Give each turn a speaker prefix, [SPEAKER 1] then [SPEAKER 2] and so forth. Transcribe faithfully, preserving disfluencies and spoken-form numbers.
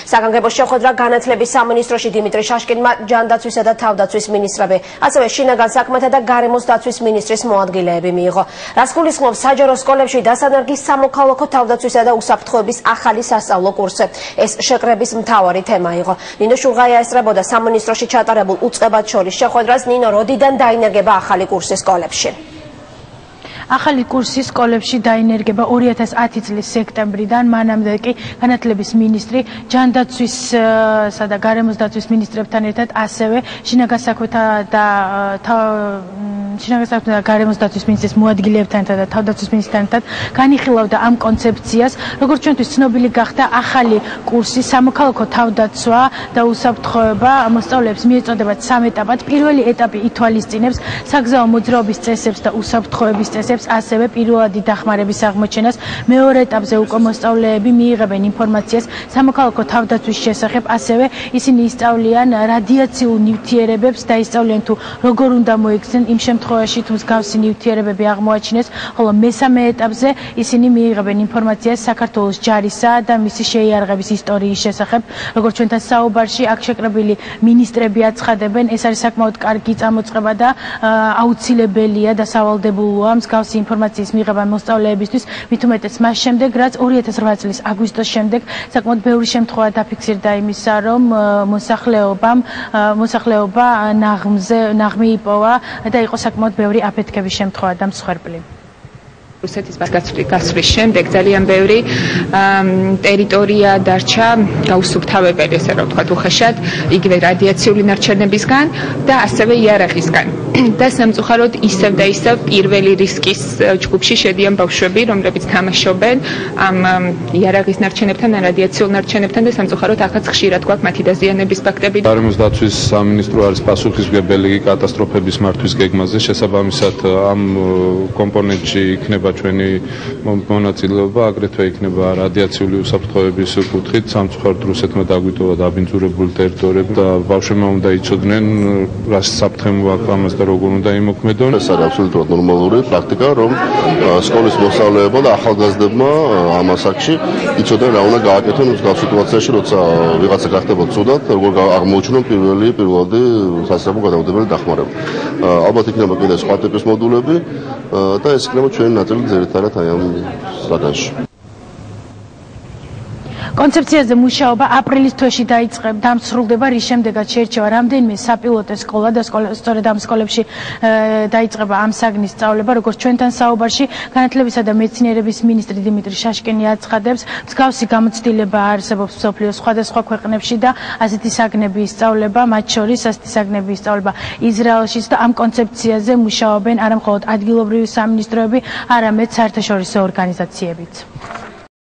[SPEAKER 1] საგანგებო შეხვედრა განათლების სამინისტროში დიმიტრი შაშკინმა ჯანდაცვისა და თავდაცვის მინისტრები, ასევე შინაგან საქმეთა და გარემოს დაცვის მინისტრის მოადგილეები მიიღო. რაც გულისხმობს საჯარო სკოლებში დასანერგის სამოქალაქო თავდაცვისა და უსაფრთხოების ახალი სასწავლო კურსზე. ეს შეკრების მთავარი თემა იყო. ნინო შუღაია ესწრებოდა სამინისტროში ჩატარებულ უწყებად შორის შეხვედრას. ნინო, როდიდან დაინერგება ახალი კურსი სკოლებში?
[SPEAKER 2] ახალი კურსი სკოლებში დაინერგება ორი ათას ათი წლის სექტემბრიდან, მანამდე კი განათლების მინისტრი ჯანდაცვისა და გარემოს დაცვის მინისტრებთან ერთად, ასევე შინაგან საქმეთა და შინაგან საქმეთა და გარემოს დაცვის მინისტრის მოადგილეებთან ერთად და თავდაცვის მინისტრთან ერთად განიხილავდა ამ კონცეფციას, როგორც ჩვენთვის ცნობილი გახდა ახალი კურსი სამოქალაქო თავდაცვა და უსაფრთხოება მოსწავლეებს მიეწოდებათ სამ ეტაპად. პირველი ეტაპი ითვალისწინებს საგზაო მოძრაობის წესებს და უსაფრთხოების წესებს, ასევე პირველადი დახმარების აღმოჩენას. მეორე ეტაპზე უკვე მოსწავლეები მიიღებენ ინფორმაციას სამოქალაქო თავდაცვის შესახებ, ასევე ისინი ისწავლიან რადიაციულ ნივთიერებებს და ისწავლიან თუ როგორ უნდა მოიქცნენ იმ შემთხვევაში, თუ მსგავსი ნივთიერებები აღმოაჩინეს, ხოლო მესამე ეტაპზე ისინი მიიღებენ ინფორმაციას საქართველოს ჯარისა და მისი შეიარაღების ისტორიის შესახებ. როგორც ჩვენთან საუბარში აქ შეკრებილი მინისტრები აცხადებენ, ეს არის საკმაოდ კარგი წამოწყება და აუცილებელია და სავალდებულოა მსგავსი ინფორმაციის მიღება მოსწავლეებისთვის, მით უმეტეს მას შემდეგ, რაც ორი ათას რვა წლის აგვისტოს შემდეგ საკმაოდ ბევრი შემთხვევა დაფიქსირდა იმისა, რომ მოსახლეობამ მოსახლეობა ნაღმზე ნაღმი იპოვა და იყო საკმაოდ ბევრი აფეთქების შემთხვევა და მსხვერპლი.
[SPEAKER 3] რუსეთის გასვლის შემდეგ ძალიან ბევრი ტერიტორია დარჩა გაუსუფთავებელი, ესე რომ ვთქვათ, უხეშად, იგივე რადიაციული ნარჩენებისგან და ასევე იარაღისგან. და სამწუხაროდ ისევ და ისევ პირველი რისკის ჯგუფში შედიან ბავშვები, რომლებიც თამაშობენ ამ იარაღის ნარჩენებთან და რადიაციულ ნარჩენებთან და სამწუხაროდ ახაც ხშირად გვაქვს მათი დაზიანების ფაქტები.
[SPEAKER 4] გარემოს დაცვის სამინისტრო არის პასუხისმგებელი კატასტროფების მართვის გეგმაზე, შესაბამისად ამ კომპონენტში იქნება ჩვენი მონაწილეობა, აგრეთვე იქნება რადიაციული უსაფრთხოების კუთხით. სამწუხაროდ რუსეთმა დაგვიტოვა დაბინძურებული ტერიტორიები და ბავშვებმა უნდა იცოდნენ რა საფრთხემ აქვს ამას და როგორ უნდა იმოქმედონ.
[SPEAKER 5] ეს არის აბსოლუტურად ნორმალური პრაქტიკა, რომ სკოლის მოსწავლეებმა და ახალგაზრდებმა ამ ასაკში იცოდნენ რა უნდა გააკეთონ მსგავს სიტუაციაში, როცა ვიღაცა გახდება ცუდად, როგორ აღმოუჩნონ პირველი პირველადი სასწრაფო გადამდებელი დახმარება. ალბათ იქნება კიდე სხვა ტიპის მოდულები და ეს იქნება ჩვენი ნაწილი ძირითადად აი ამ საგანში.
[SPEAKER 2] კონცეფციაზე მუშაობა აპრილის თვეში დაიწყება, დამსრულდება, რის შემდეგაც შეირჩევა რამდენიმე საპილოტო სკოლა და სწორედ ამ სკოლებში დაიწყება ამ საგნის სწავლება. როგორც ჩვენთან საუბარში განათლებისა და მეცნიერების მინისტრი დიმიტრი შაშკინი აცხადებს, მსგავსი გამოცდილება არსებობს მსოფლიოს სხვადასხვა ქვეყნებში და ასეთი საგნები ისწავლება, მათ შორის ასეთი საგნები ისწავლება ისრაელშიც და ამ კონცეფციაზე მუშაობენ არა მხოლოდ ადგილობრივი სამინისტროები, არამედ საერთაშორისო ორგანიზაციებიც.